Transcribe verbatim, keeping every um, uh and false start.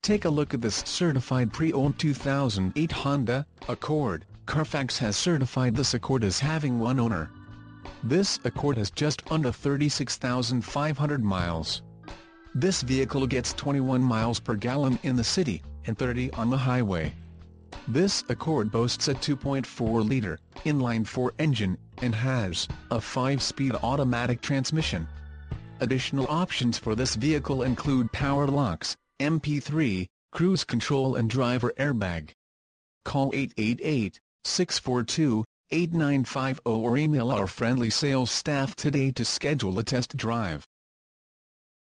Take a look at this certified pre-owned two thousand eight Honda Accord. Carfax has certified this Accord as having one owner. This Accord has just under thirty-six thousand five hundred miles. This vehicle gets twenty-one miles per gallon in the city, and thirty on the highway. This Accord boasts a two point four liter, inline-four engine, and has a five-speed automatic transmission. Additional options for this vehicle include power locks, M P three, cruise control and driver airbag. Call eight eight eight, six four two, eight nine five zero or email our friendly sales staff today to schedule a test drive.